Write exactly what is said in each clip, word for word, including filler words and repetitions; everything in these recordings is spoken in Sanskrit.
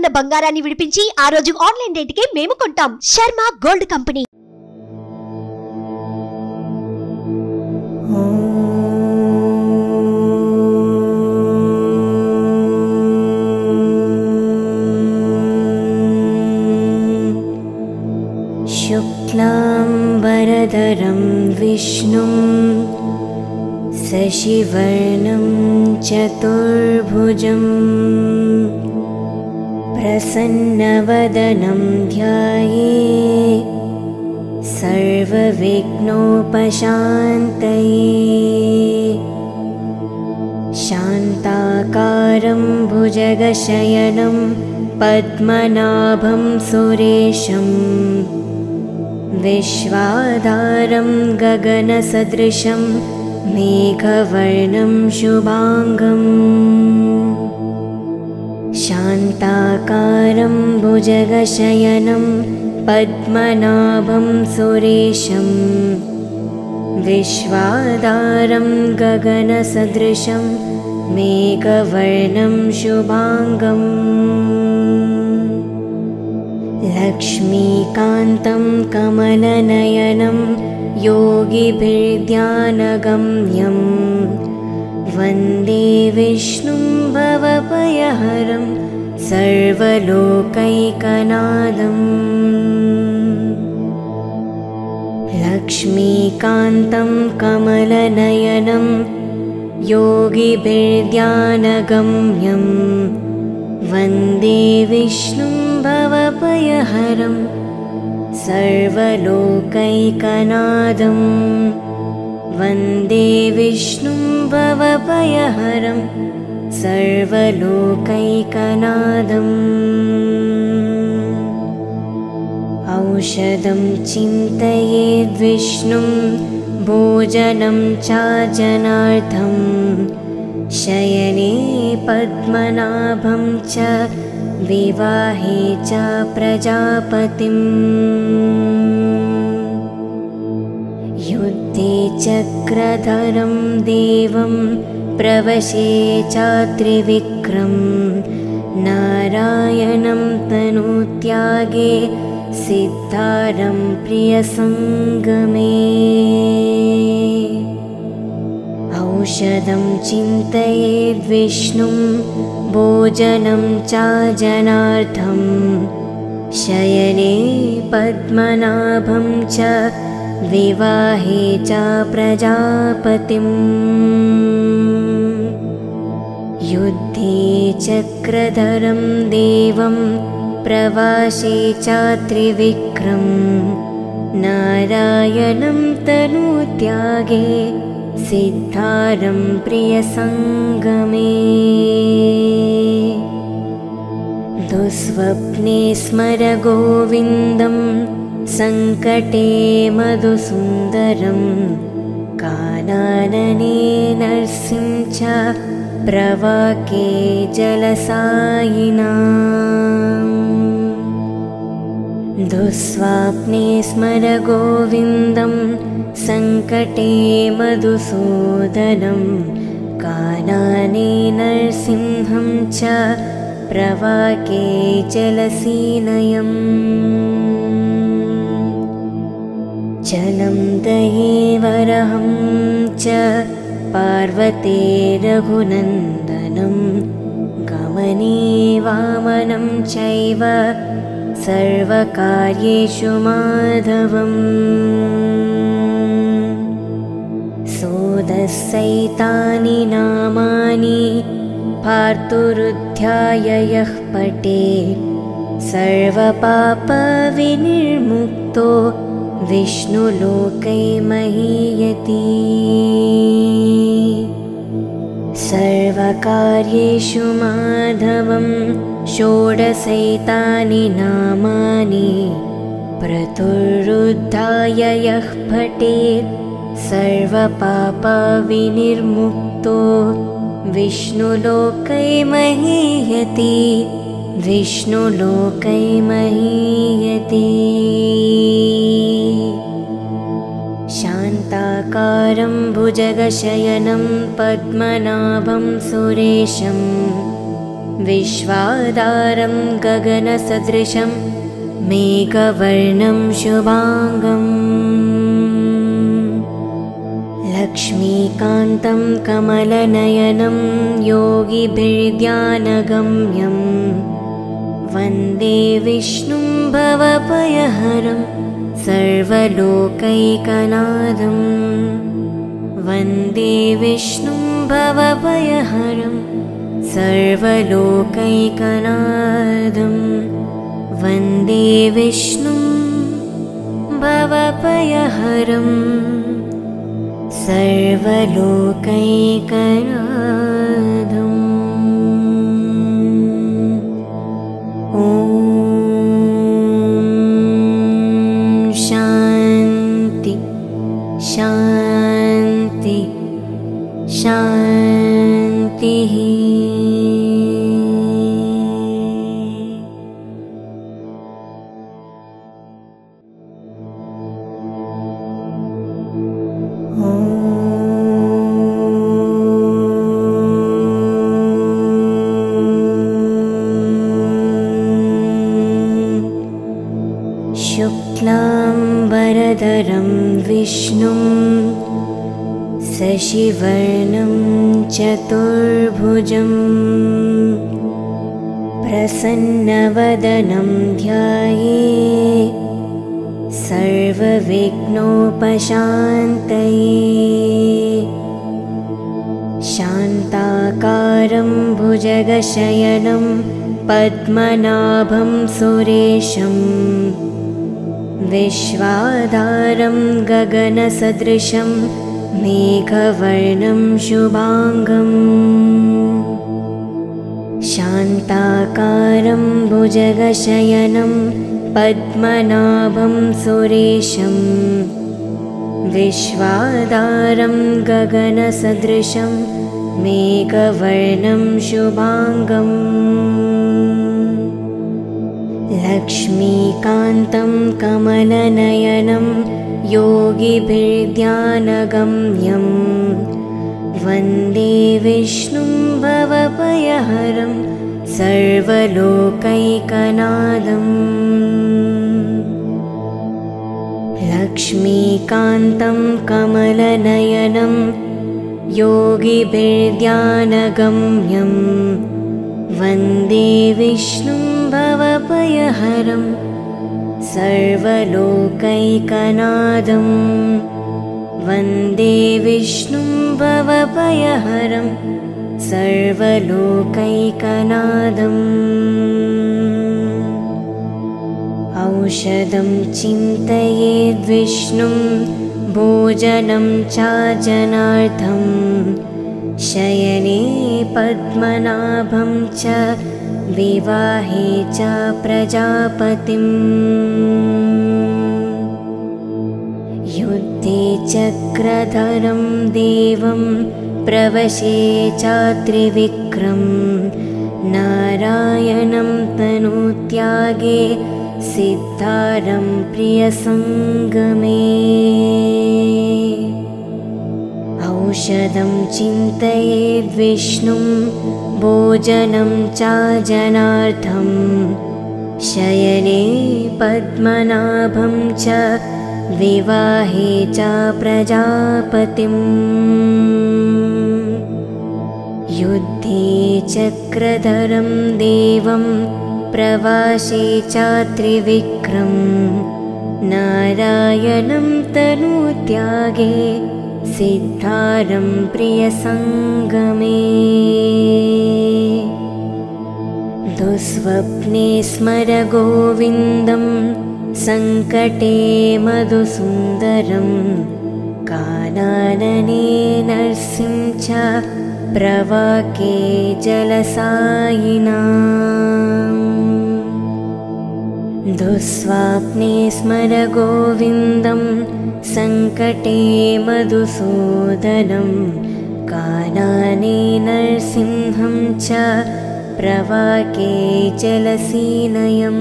ఉన్న బంగారాన్ని విడిపించి ఆ రోజు ఆన్లైన్ రేటుకే మేము కొంటాం. Sharma gold company. शुक्लांबरधरं विष्णुं शशिवर्णं चतुर्भुजं प्रसन्नवदनं ध्यायेत् सर्वविघ्नोपशान्तये। शान्ताकारं भुजगशयनं पद्मनाभं सुरेशं विश्वाधारं गगनसदृशं मेघवर्णं शुभांगं। शान्ताकारं भुजगशयनं पद्मनाभं सुरेशं विश्वाधारं गगनसदृशं मेघवर्णं शुभांगं। लक्ष्मीकान्तं कमलनयनं योगिभिर्ध्यानगम्यं वन्दे विष्णुं भवभयहरं सर्वलोकैकनाथम्। लक्ष्मीकान्तं कमलनयनं योगिभिर्ध्यानगम्यं वन्दे विष्णुं भवभयहरं सर्वलोकैकनाथम्। वन्दे विष्णुं भवभयहरं सर्वलोकैकनाथम्। औषधं चिन्तयेद्विष्णुं भोजनं च जनार्थं शयने पद्मनाभं च विवाहे च प्रजापतिम्। युद्धे चक्रधरं देवं प्रवशे च त्रिविक्रं नारायणं तनुत्यागे सिद्धारं प्रियसङ्गमे। औषधं चिन्तयेद्विष्णुं भोजनं च जनार्थं शयने पद्मनाभं च विवाहे च प्रजापतिम्। युद्धे चक्रधरं देवं प्रवासे च त्रिविक्रं नारायणं तनुत्यागे सिद्धारं प्रियसङ्गमे। दुःस्वप्ने स्मर गोविन्दं सङ्कटे मधुसुन्दरं कानने नरसिंह च प्रवाके जलसायिनाम्। दुःस्वप्ने स्मर गोविन्दं सङ्कटे मधुसूदनं कानने नरसिंहं च प्रवाके जलसीनयम्। जलं दये वरहं च पार्वते रघुनन्दनं गमने वामनं चैव सर्वकार्येषु माधवम्। सोदसैतानि नामानि पार्थुरुध्याय यः पठेत् सर्वपापविनिर्मुक्तो विष्णुलोकै महीयति। सर्वकार्येषु माधवं षोडशैतानि नामानि प्रतुरुद्धाय यः पठेत् सर्वपापविनिर्मुक्तो विष्णुलोकै महीयति। विष्णुलोकै महीयति। शान्ताकारं भुजगशयनं पद्मनाभं सुरेशं विश्वाधारं गगनसदृशं मेघवर्णं शुभांगम् लक्ष्मीकान्तं कमलनयनं योगिभिर्ध्यानगम्यं वन्दे विष्णुं भवभयहरं सर्वलोकैकनाथं वन्दे विष्णुं भवभयहरं सर्वलोकैकनाथं वन्दे विष्णुं भवभयहरं सर्वलोकैकनाथम् ॐ शान्ति शान्ति शान्तिः। शुक्लाम्बरधरं विष्णुं शशिवर्णं चतुर्भुजं प्रसन्नवदनं ध्यायेत् सर्वविघ्नोपशान्तये शान्ताकारं भुजगशयनं पद्मनाभं सुरेशं विश्वाधारं गगनसदृशं मेघवर्णं शुभांगम् शान्ताकारं भुजगशयनं पद्मनाभं सुरेशं विश्वाधारं गगनसदृशं मेघवर्णं शुभांगम् लक्ष्मीकान्तं कमलनयनं योगिभिर्ध्यानगम्यं वन्दे विष्णुं भवभयहरं सर्वलोकैकनाथं लक्ष्मीकान्तं कमलनयनं योगिभिर्ध्यानगम्यं वन्दे विष्णुं भवभयहरं सर्वलोकैकनाथं वन्दे विष्णुं भवभयहरं सर्वलोकैकनाथम् औषधं चिन्तयेद्विष्णुं भोजनं चाजनार्थं शयने पद्मनाभं च विवाहे च प्रजापतिम् युद्धे चक्रधरं देवं प्रवशे चात्रिविक्रं नारायणं तनुत्यागे सिद्धारं प्रियसङ्गमे औषधं चिन्तयेद्विष्णुं भोजनं चाजनार्थं शयने पद्मनाभं च विवाहे च प्रजापतिम् युद्धे चक्रधरं देवं प्रवासे चात्रिविक्रं नारायणं तनुत्यागे सिद्धारं प्रियसङ्गमे दुःस्वप्ने स्मर गोविन्दं सङ्कटे मधुसुन्दरं कानने नरसिंह च प्रवाके जलसायिनाम् दुःस्वप्ने स्मर गोविन्दं सङ्कटे मधुसूदनं कानने नरसिंहं च प्रवाके जलसीनयम्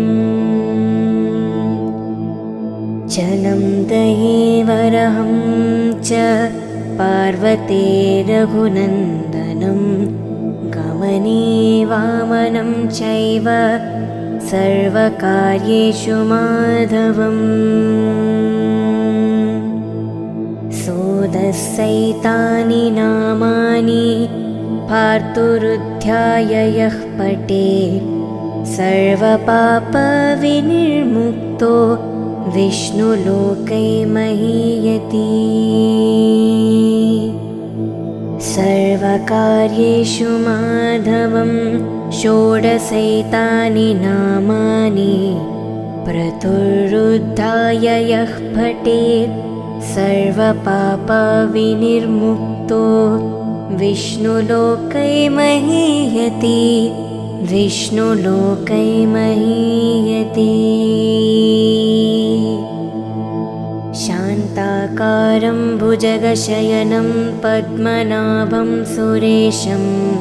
जलं दये वरहं च पार्वते रघुनन्दनं गम वामने वामनं चैव सर्वकार्येषु माधवम् सोदसैतानि नामानि पार्थुरुध्याय यः पठेत् सर्वपापविनिर्मुक्तो विष्णुलोके महीयति सर्वकार्येषु माधवं षोडशैतानि नामानि प्रतुरुद्धाय यः पठेत् सर्वपापविनिर्मुक्तो विष्णुलोके महीयति विष्णुलोके महीयति शान्ताकारं भुजगशयनं पद्मनाभं सुरेशं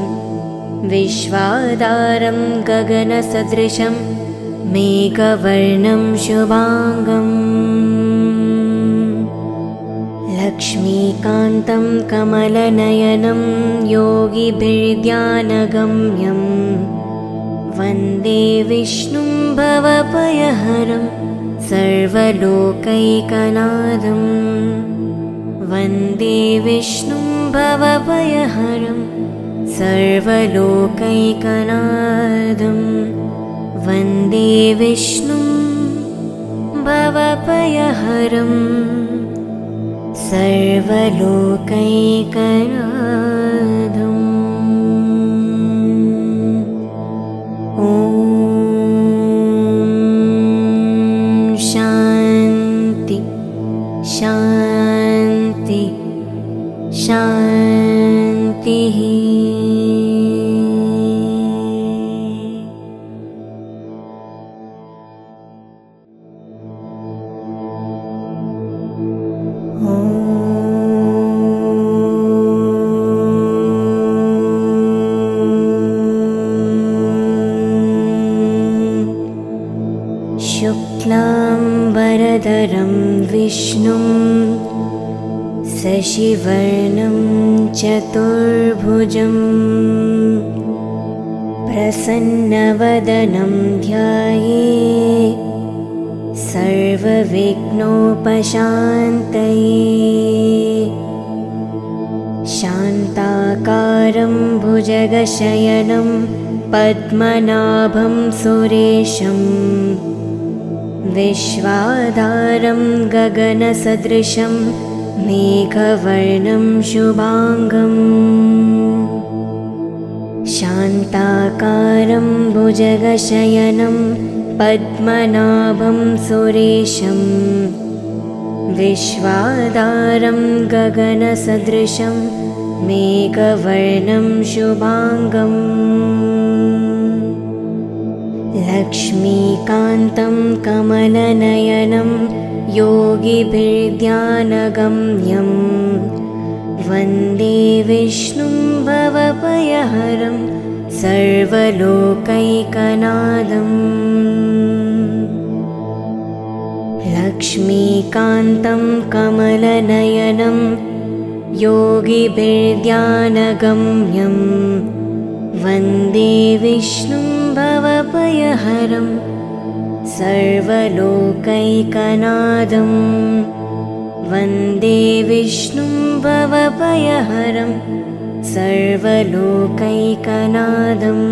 विश्वाधारं गगनसदृशं मेघवर्णं शुभांगं लक्ष्मीकान्तं कमलनयनं योगिभिर्ध्यानगम्यं वन्दे विष्णुं भवभयहरं सर्वलोकैकनाथं वन्दे विष्णुं भवभयहरं सर्वलोकैकनाथं वन्दे विष्णुं भवभयहरं सर्वलोकैकनाथम् ॐ शान्ति शान्ति शान्तिः शुक्लाम्बरधरं विष्णुं शशिवर्णं चतुर्भुजं प्रसन्नवदनं ध्यायेत् सर्वविघ्नोपशान्तये शान्ताकारं भुजगशयनं पद्मनाभं सुरेशं विश्वाधारं गगनसदृशं मेघवर्णं शुभांगं शान्ताकारं भुजगशयनं पद्मनाभं सुरेशं विश्वाधारं गगनसदृशं मेघवर्णं शुभांगं लक्ष्मीकान्तं कमलनयनं योगिभिर्ध्यानगम्यं वन्दे विष्णुं भवभयहरं सर्वलोकैकनाथं लक्ष्मीकान्तं कमलनयनं योगिभिर्ध्यानगम्यं वन्दे विष्णुं भवभयहरं सर्वलोकैकनाथं वन्दे विष्णुं भवभयहरं सर्वलोकैकनाथम्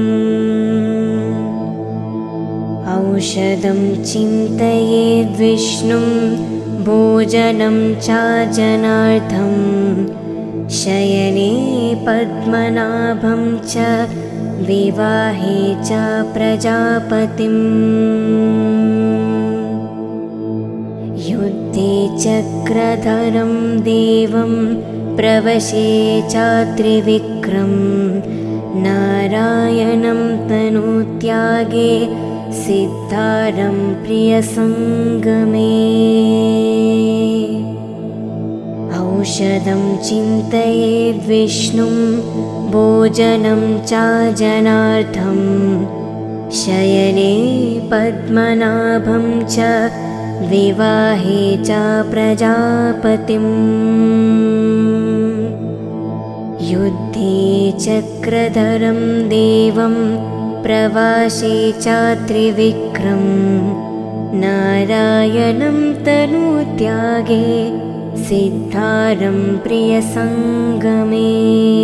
औषधं चिन्तयेद्विष्णुं भोजनं चाजनार्थं शयने पद्मनाभं च विवाहे च प्रजापतिम् युद्धे चक्रधरं देवं प्रवशे चात्रिविक्रं नारायणं तनुत्यागे सिद्धारं प्रियसङ्गमे औषधं चिन्तयेद्विष्णुं भोजनं चाजनार्थं शयने पद्मनाभं च विवाहे च प्रजापतिम् युद्धे च चक्रधरं देवं प्रवासे चात्रिविक्रं नारायणं तनुत्यागे सिद्धारं प्रियसङ्गमे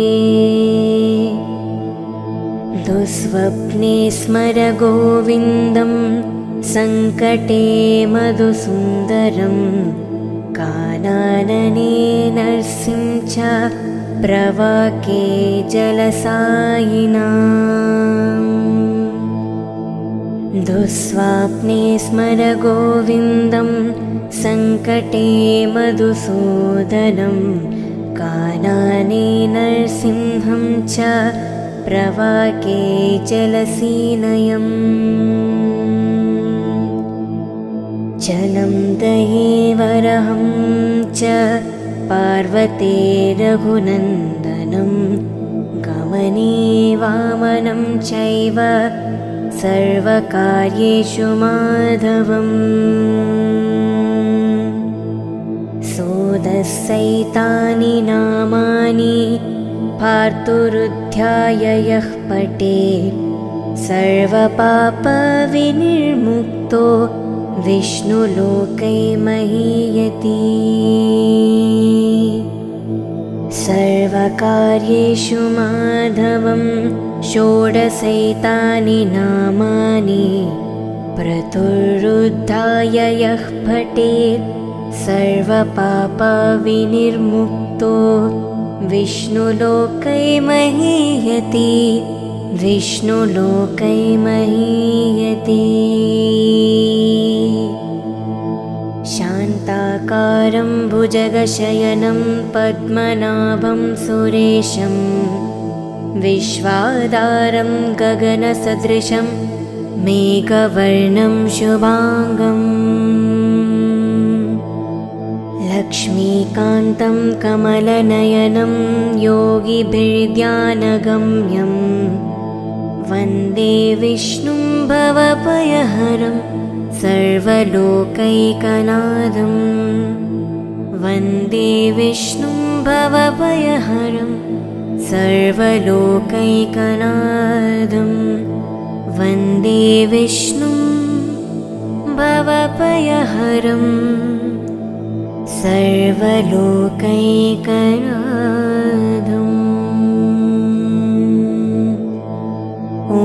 दुःस्वप्ने स्मर गोविन्दं सङ्कटे मधुसुन्दरं कानने नरसिंह च प्रवाके जलसायिनाम् दुःस्वप्ने स्मर गोविन्दं सङ्कटे मधुसूदनं कानने नरसिंहं च प्रवाके जलसीनयम् जलं दये वरहं च पार्वते रघुनन्दनं गमने वामनं चैव सर्वकार्येषु माधवम् सोदसैतानि नामानि पार्थुरुध्याय यः पठेत् सर्वपापविनिर्मुक्तो विष्णुलोके महीयति सर्वकार्येषु माधवं षोडशैतानि नामानि पार्थुरुध्याय यः पठेत् सर्वपापविनिर्मुक्तो विष्णुलोके महीयति विष्णुलोके महीयति शान्ताकारं भुजगशयनं पद्मनाभं सुरेशं विश्वाधारं गगनसदृशं मेघवर्णं शुभाङ्गम् लक्ष्मीकान्तं कमलनयनं योगिभिर्ध्यानगम्यं वन्दे विष्णुं भवभयहरं सर्वलोकैकनाथं वन्दे विष्णुं भवभयहरं सर्वलोकैकनाथं वन्दे विष्णुं भवभयहरम् सर्वलोकैकनाथम् ॐ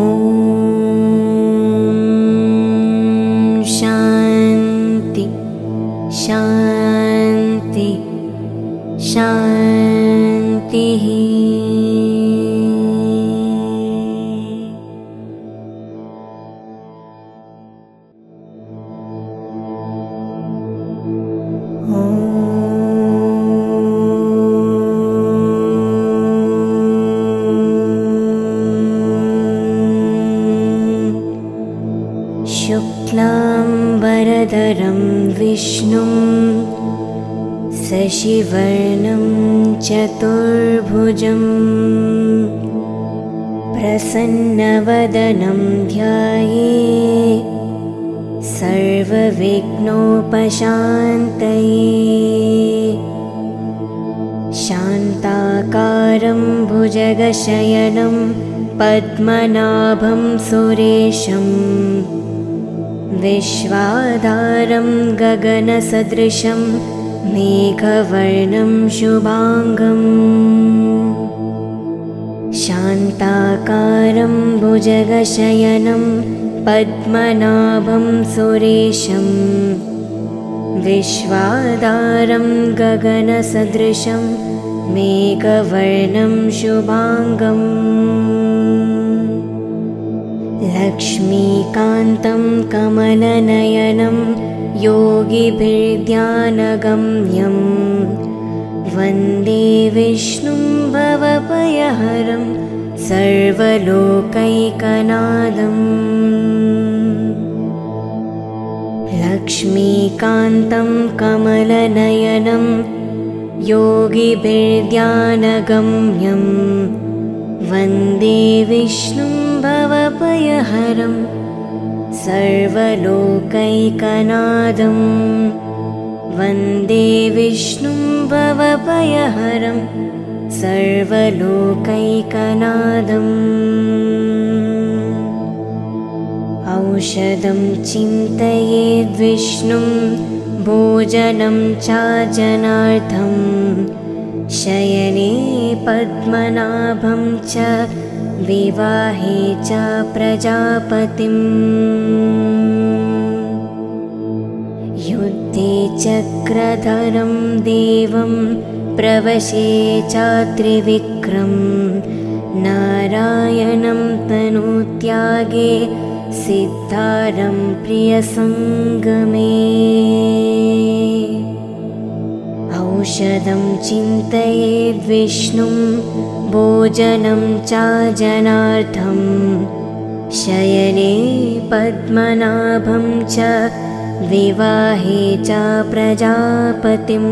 शान्ति शान्ति शान्तिः शुक्लाम्बरधरं विष्णुं शशिवर्णं चतुर्भुजं प्रसन्नवदनं ध्यायेत् सर्वविघ्नोपशान्तये शान्ताकारं भुजगशयनं पद्मनाभं सुरेशं विश्वाधारं गगनसदृशं मेघवर्णं शुभाङ्गम् शान्ताकारं भुजगशयनं पद्मनाभं सुरेशं विश्वाधारं गगनसदृशं मेघवर्णं शुभाङ्गम् लक्ष्मीकान्तं कमलनयनं योगिभिर्ध्यानगम्यं वन्दे विष्णुं भवभयहरं सर्वलोकैकनाथं लक्ष्मीकान्तं कमलनयनं योगिभिर्ध्यानगम्यं वन्दे विष्णुं भवभयहरं सर्वलोकैकनाथं वन्दे विष्णुं भवभयहरं सर्वलोकैकनादम् औषधं चिन्तयेद्विष्णुं भोजनं चाजनार्थं शयने पद्मनाभं च विवाहे च प्रजापतिम् युद्धे चक्रधरं देवं प्रवशे चात्रिविक्रं नारायणं तनुत्यागे सिद्धारं प्रियसङ्गमे औषधं चिन्तयेद्विष्णुं भोजनं चाजनार्थं शयने पद्मनाभं च विवाहे च प्रजापतिम्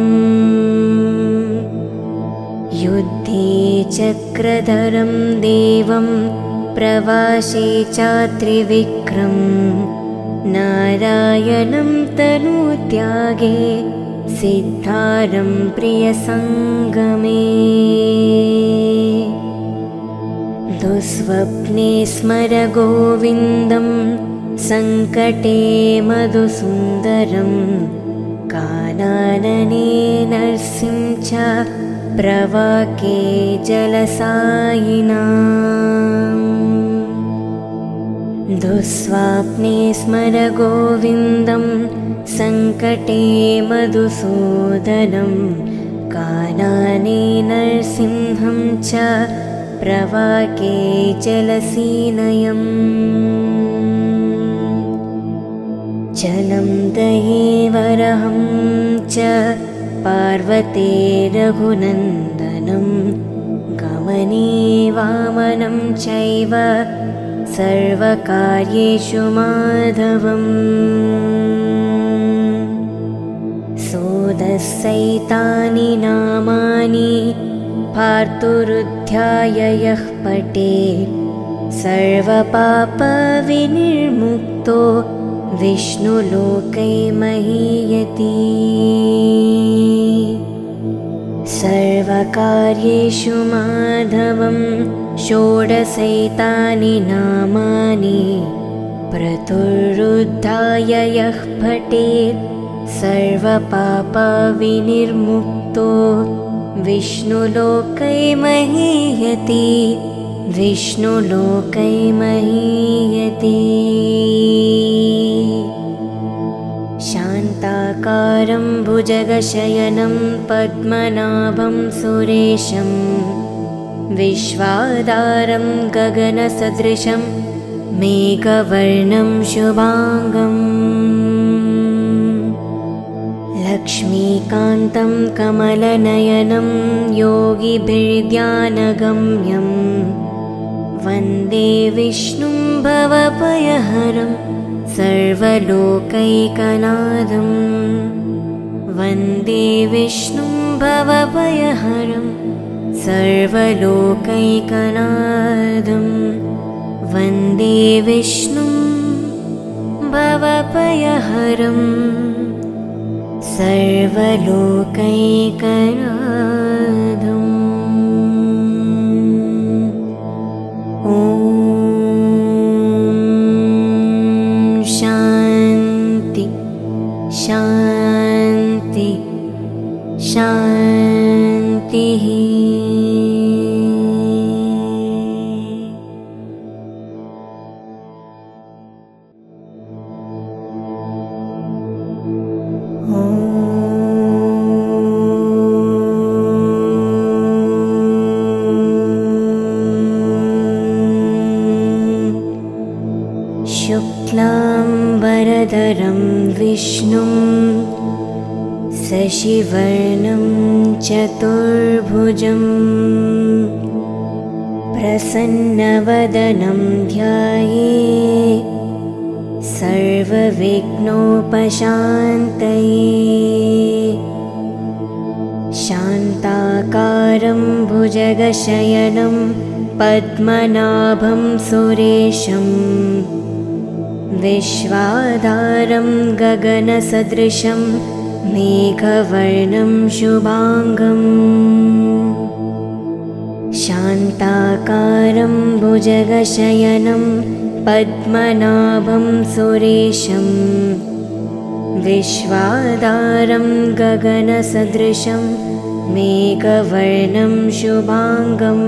युद्धे चक्रधरं देवं प्रवासे चात्रिविक्रं नारायणं तनुत्यागे सिद्धारं प्रियसङ्गमे दुःस्वप्ने स्मर गोविन्दं सङ्कटे मधुसुन्दरं कानने नरसिंह च प्रवाके जलसायिनाम् दुःस्वप्ने स्मर गोविन्दं सङ्कटे मधुसूदनं कानने नरसिंहं च प्रवाके जलसीनयम् जलं दये वरहं च पार्वते रघुनन्दनं गमने वामनं चैव सर्वकार्येषु माधवम् सोदसैतानि नामानि पार्थुरुध्याय यः पठेत् सर्वपापविनिर्मुक्तो विष्णुलोकै महीयति सर्वकार्येषु माधवं षोडशैतानि नामानि प्रतुरुद्धाय यः पठेत् सर्वपापविनिर्मुक्तो विष्णुलोकै महीयति विष्णुलोकै महीयति शान्ताकारं भुजगशयनं पद्मनाभं सुरेशं विश्वाधारं गगनसदृशं मेघवर्णं शुभाङ्गम् लक्ष्मीकान्तं कमलनयनं योगिभिर्ध्यानगम्यं वन्दे विष्णुं भवभयहरं सर्वलोकैकनाथं वन्दे विष्णुं भवभयहरं सर्वलोकैकनाथं वन्दे विष्णुं भवभयहरं सर्वलोकैकनाथम् ॐ शान्ति शान्ति शान्तिः शुक्लाम्बरधरं विष्णुं शशिवर्णं चतुर्भुजं प्रसन्नवदनं ध्यायेत् सर्वविघ्नोपशान्तये शान्ताकारं भुजगशयनं पद्मनाभं सुरेशं विश्वाधारं गगनसदृशं मेघवर्णं शुभाङ्गम् शान्ताकारं भुजगशयनं पद्मनाभं सुरेशं विश्वाधारं गगनसदृशं मेघवर्णं शुभाङ्गम्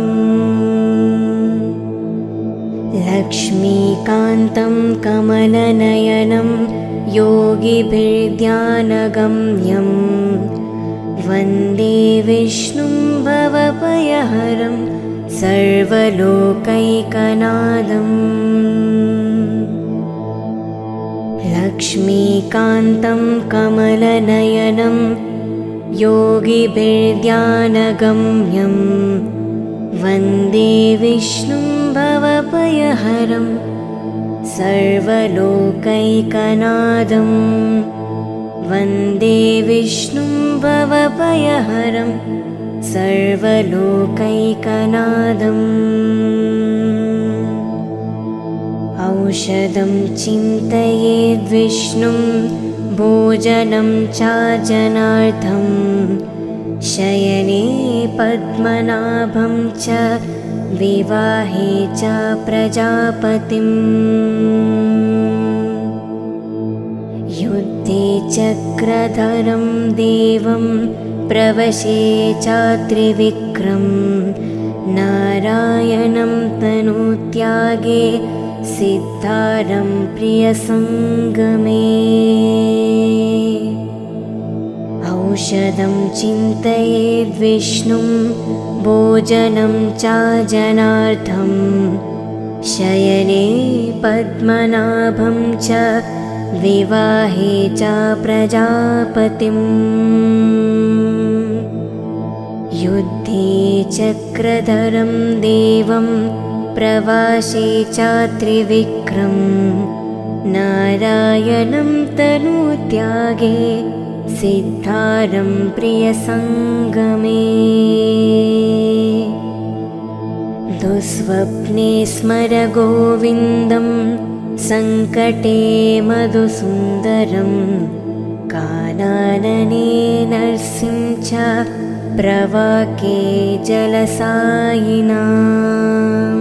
लक्ष्मीकान्तं कमलनयनं योगिभिर्ध्यानगम्यं वन्दे विष्णुं भवभयहरं सर्वलोकैकनाथम् लक्ष्मीकान्तं कमलनयनं योगिभिर्ध्यानगम्यं वन्दे विष्णुं भवभयहरं सर्वलोकैकनाथं वन्दे विष्णुं भवभयहरं सर्वलोकैकनाथम् औषधं चिन्तयेद्विष्णुं भोजनं च जनार्थं शयने पद्मनाभं च विवाहे च प्रजापतिम् युद्धे चक्रधरं देवं प्रवशे च त्रिविक्रं नारायणं तनुत्यागे सिद्धारं प्रियसङ्गमे औषधं चिन्तयेद्विष्णुं भोजनं च जनार्थं शयने पद्मनाभं च विवाहे च प्रजापतिम् युद्धे चक्रधरं देवं प्रवासे च त्रिविक्रं नारायणं तनुत्यागे सिद्धारं प्रियसङ्गमे दुःस्वप्ने स्मर गोविन्दं सङ्कटे मधुसुन्दरं कानने नरसिंह च प्रवाके जलसायिनाम्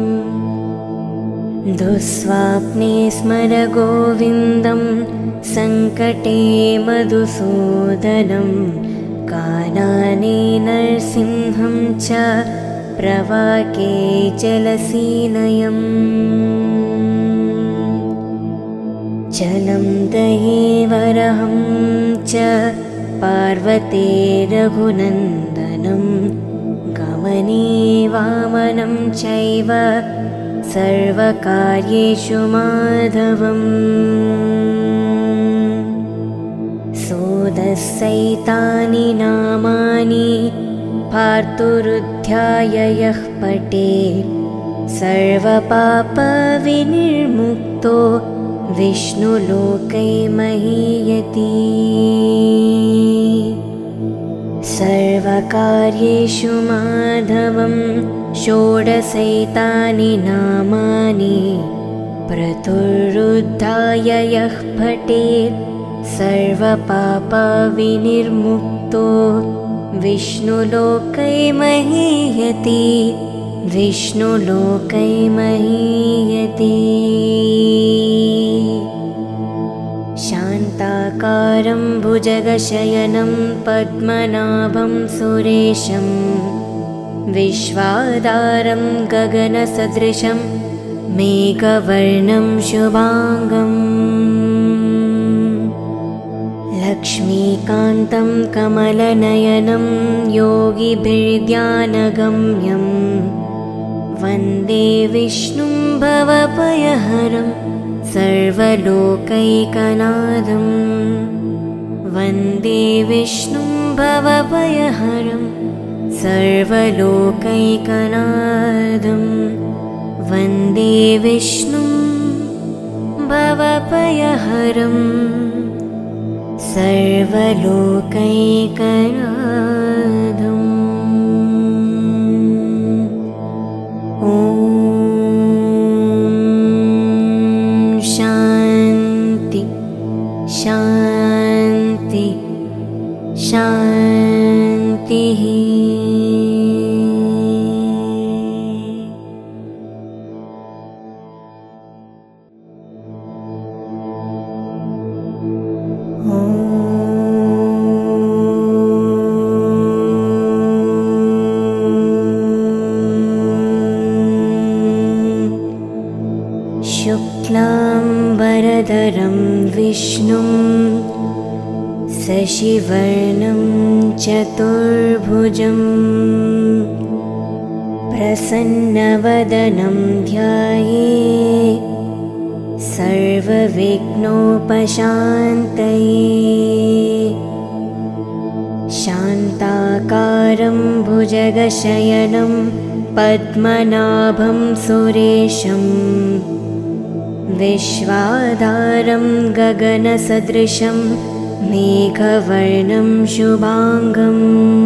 दुःस्वप्ने स्मर गोविन्दं सङ्कटे मधुसूदनं कानने नरसिंहं च प्रवाके जलसीनयम् जलं दये वरहं च पार्वते रघुनन्दनं गमने वामनं चैव सर्वकार्येषु माधवम् सोदसैतानि नामानि पार्थुरुध्याय यः पठेत् सर्वपापविनिर्मुक्तो विष्णुलोकै महीयति सर्वकार्येषु माधवं षोडशैतानि नामानि प्रतुरुद्धाय यः पठेत् सर्वपापविनिर्मुक्तो विष्णुलोकै महीयति विष्णुलोकै महीयति शान्ताकारं भुजगशयनं पद्मनाभं सुरेशं विश्वाधारं गगनसदृशं मेघवर्णं शुभाङ्गम् लक्ष्मीकान्तं कमलनयनं योगिभिर्ध्यानगम्यं वन्दे विष्णुं भवभयहरं सर्वलोकैकनाथं वन्दे विष्णुं भवभयहरं सर्वलोकैकनाथं वन्दे विष्णुं भवभयहरं सर्वलोकैकनाथम् ॐ शान्ति शान्ति शान्तिः। शुक्लाम्बरधरं विष्णुं शशिवर्णं चतुर्भुजं प्रसन्नवदनं ध्यायेत् सर्वविघ्नोपशान्तये। शान्ताकारं भुजगशयनं पद्मनाभं सुरेशं विश्वाधारं गगनसदृशं मेघवर्णं शुभांगं।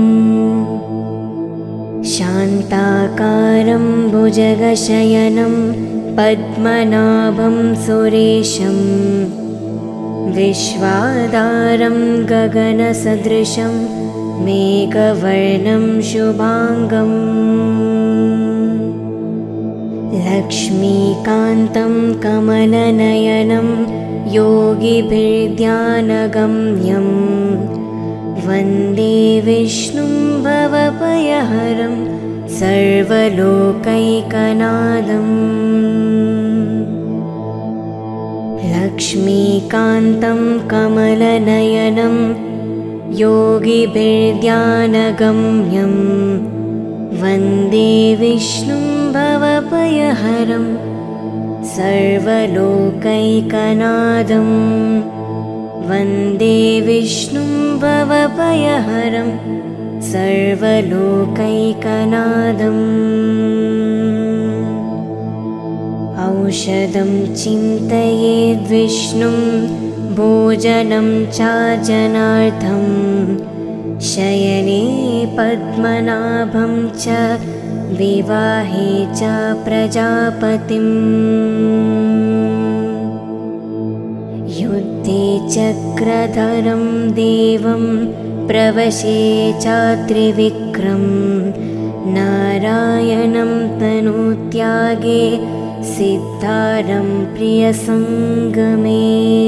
शान्ताकारं भुजगशयनं पद्मनाभं सुरेशं विश्वाधारं गगनसदृशं मेघवर्णं शुभांगं। लक्ष्मीकान्तं कमलनयनं योगिभिर्ध्यानगम्यं वन्दे विष्णुं भवभयहरं सर्वलोकैकनाथम्। लक्ष्मीकान्तं कमलनयनं योगिभिर्ध्यानगम्यं वन्दे विष्णुं भवभयहरं सर्वलोकैकनाथम्। वन्दे विष्णुं भवभयहरं सर्वलोकैकनाथम्। औषधं चिन्तयेद्विष्णुं भोजनं चाजनार्थं शयने पद्मनाभं च विवाहे च प्रजापतिम्। युद्धे चक्रधरं देवं प्रवशे चात्रिविक्रं नारायणं तनुत्यागे सिद्धारं प्रियसङ्गमे।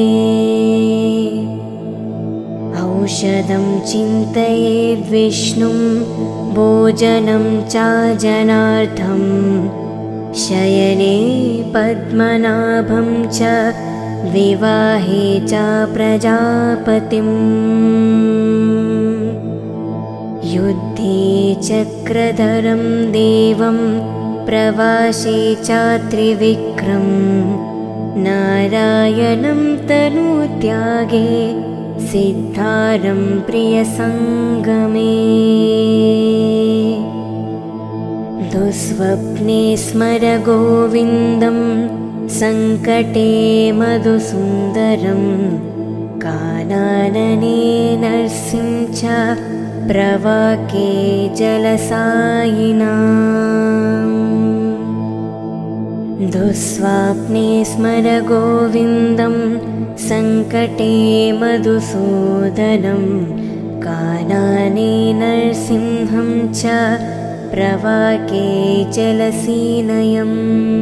औषधं चिन्तयेद्विष्णुं भोजनं चाजनार्थं शयने पद्मनाभं च विवाहे च प्रजापतिम्। युद्धे चक्रधरं देवं प्रवासे चात्रिविक्रं नारायणं तनुत्यागे सिद्धारं प्रियसङ्गमे। दुःस्वप्ने स्मर गोविन्दं सङ्कटे मधुसुन्दरं कानने नरसिंह च प्रवाके जलसायिनाम्। दुःस्वप्ने स्मर गोविन्दं सङ्कटे मधुसूदनं कानने नरसिंहं च प्रवाके जलसीनयम्।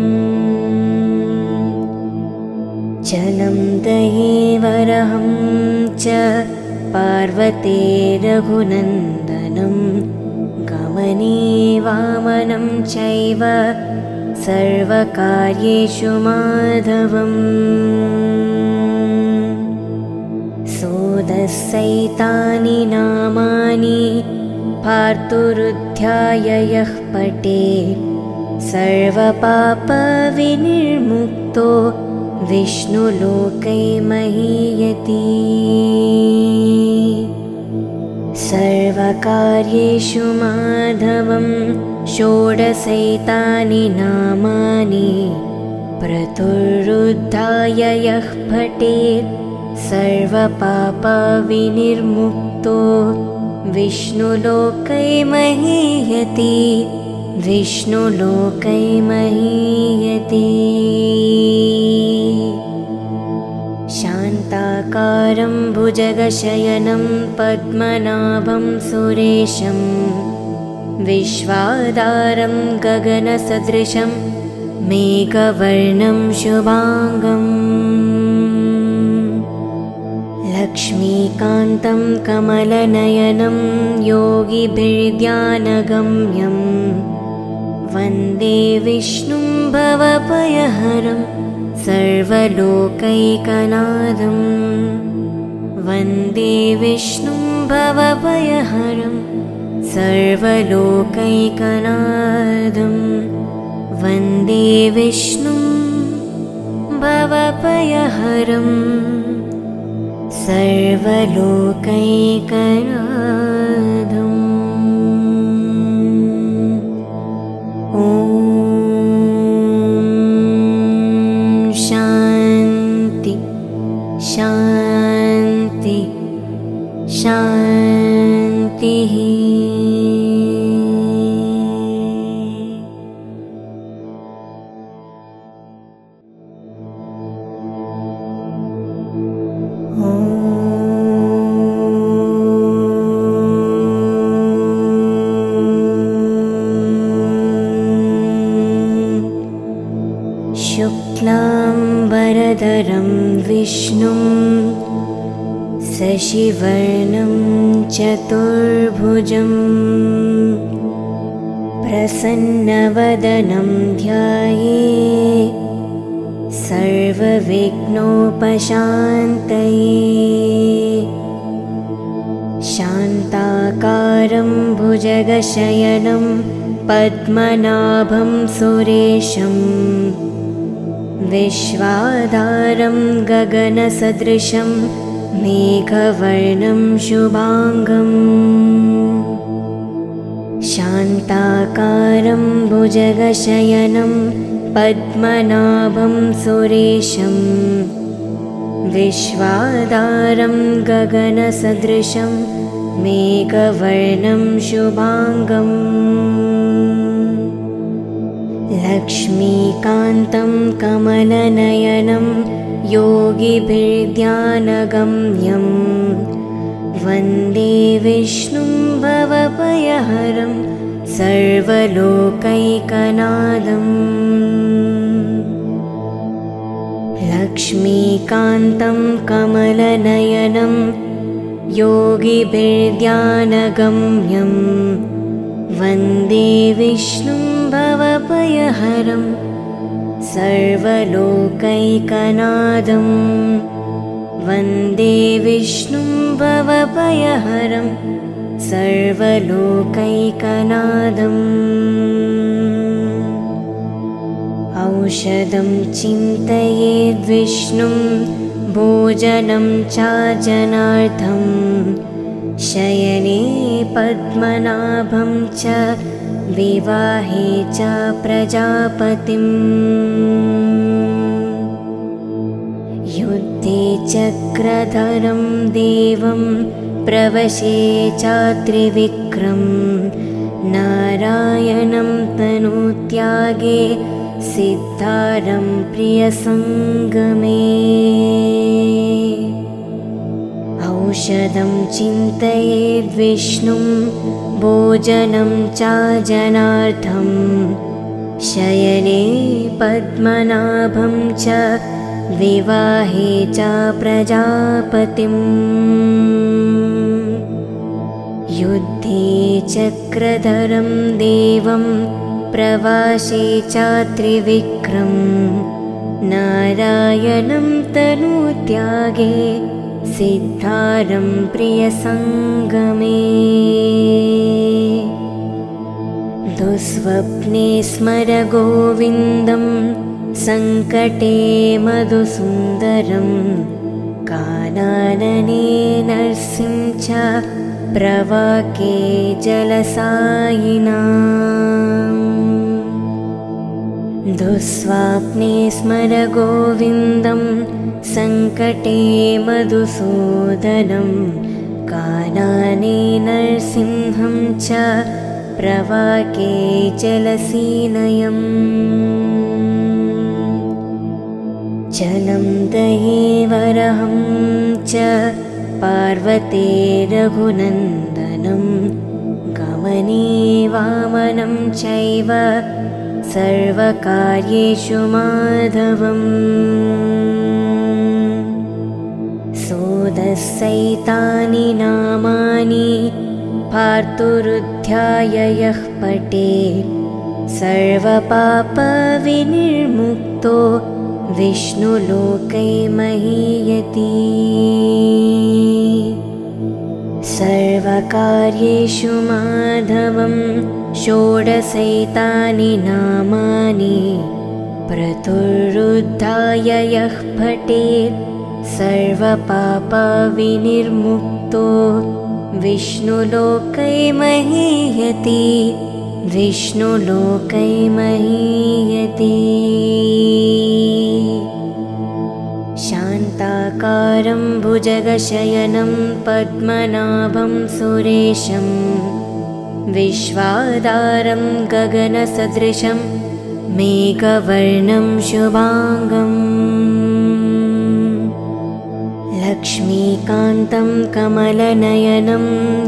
जलं दये वरहं च पार्वते रघुनन्दनं गमने वामनं चैव सर्वकार्येषु माधवम्। षोडशैतानि नामानि पार्थुरुध्याय यः पठेत् सर्वपापविनिर्मुक्तो विष्णुलोके महीयति। सर्वकार्येषु माधवं षोडशैतानि नामानि पार्थुरुध्याय यः पठेत् सर्वपापविनिर्मुक्तो विष्णुलोके महीयति। विष्णुलोके महीयति। शान्ताकारं भुजगशयनं पद्मनाभं सुरेशं विश्वाधारं गगनसदृशं मेघवर्णं शुभांगम्। लक्ष्मीकान्तं कमलनयनं योगिभिर्ध्यानगम्यं वन्दे विष्णुं भवभयहरं सर्वलोकैकनाथं वन्दे विष्णुं भवभयहरं सर्वलोकैकनाथं वन्दे विष्णुं भवभयहरं सर्वलोकैकनाथम्। ॐ शान्ति शान्ति शान्तिः। शुक्लाम्बरधरं विष्णुं शशिवर्णं चतुर्भुजं प्रसन्नवदनं ध्यायेत् सर्वविघ्नोपशान्तये। शान्ताकारं भुजगशयनं पद्मनाभं सुरेशं विश्वाधारं गगनसदृशं मेघवर्णं शुभाङ्गम्। शान्ताकारं भुजगशयनं पद्मनाभं सुरेशं विश्वाधारं गगनसदृशं मेघवर्णं शुभाङ्गम्। लक्ष्मीकान्तं कमलनयनं योगिभिर्ध्यानगम्यं वन्दे विष्णुं भवभयहरं सर्वलोकैकनाथम्। लक्ष्मीकान्तं कमलनयनं योगिभिर्ध्यानगम्यं वन्दे विष्णुं भवभयहरं सर्वलोकैकनाथम्। वन्दे विष्णुं भवभयहरं सर्वलोकैकनाथम्। औषधं चिन्तयेद्विष्णुं भोजनं चाजनार्थं शयने पद्मनाभं च विवाहे च प्रजापतिम्। युद्धे चक्रधरं देवं प्रवशे चात्रिविक्रं नारायणं तनुत्यागे सिद्धारं प्रियसङ्गमे। औषधं चिन्तयेद्विष्णुं भोजनं चाजनार्थं शयने पद्मनाभं च विवाहे च प्रजापतिम्। युद्धे चक्रधरं देवं प्रवासे चात्रिविक्रं नारायणं तनुत्यागे सिद्धारं प्रियसङ्गमे। दुःस्वप्ने स्मर गोविन्दं सङ्कटे मधुसुन्दरं कानने नरसिंह च प्रवाके जलसायिनाम्। दुःस्वप्ने स्मर गोविन्दं सङ्कटे मधुसूदनं कानने नरसिंहं च प्रवाके जलसीनयम्। जलं दये वरहं च पार्वते रघुनन्दनं गमने वामनं चैव सर्वकार्येषु माधवम्। सोदसैतानि नामानि पार्थुरुध्याय यः पठेत् सर्वपापविनिर्मुक्तो विष्णुलोकै महीयति। सर्वकार्येषु माधवं षोडशैतानि नामानि प्रतुरुद्धाय यः पठेत् सर्वपापविनिर्मुक्तो विष्णुलोकै महीयति। विष्णुलोकै महीयति। शान्ताकारं भुजगशयनं पद्मनाभं सुरेशं विश्वाधारं गगनसदृशं मेघवर्णं शुभांगं लक्ष्मीकान्तं कमलनयनं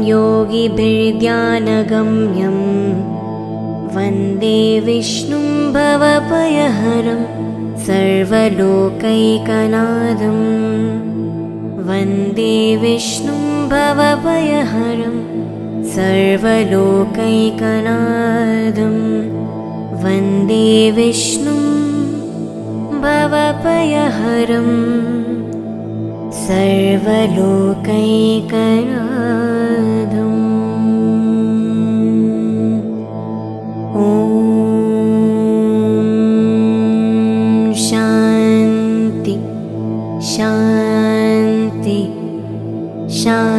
योगिभिर्ध्यानगम्यं वन्दे विष्णुं भवभयहरं सर्वलोकैकनाथं। वन्दे विष्णुं भवभयहरं सर्वलोकैकनाथं। वन्दे विष्णुं भवभयहरं सर्वलोकैकनाथम्। ॐ शान्ति शान्ति शान्ति।